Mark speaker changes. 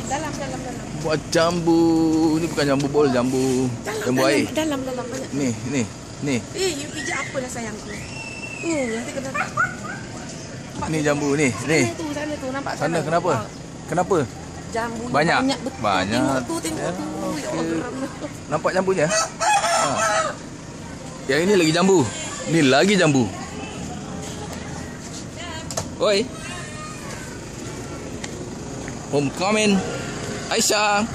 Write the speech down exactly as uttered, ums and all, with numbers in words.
Speaker 1: Dalam, dalam, dalam.
Speaker 2: Buat jambu. Ni bukan jambu bol, jambu
Speaker 1: Dalam,
Speaker 2: jambu
Speaker 1: dalam,
Speaker 2: air.
Speaker 1: dalam, dalam banyak.
Speaker 2: Ni, ni, ni.
Speaker 1: Eh, you pijak apa lah sayangku? Hmm, nanti kena.
Speaker 2: Ni jambu ni, ni.
Speaker 1: Sana tu, sana tu, nampak sana.
Speaker 2: Sana kenapa? Kenapa?
Speaker 1: Jambu
Speaker 2: Banyak?
Speaker 1: banyak betul.
Speaker 2: Banyak.
Speaker 1: Tengok tu, tengok tu. Ya Allah, geram.
Speaker 2: Nampak jambunya? Ha. Yang ini lagi jambu. Ni lagi jambu. Oi. Homecoming. Aisyah.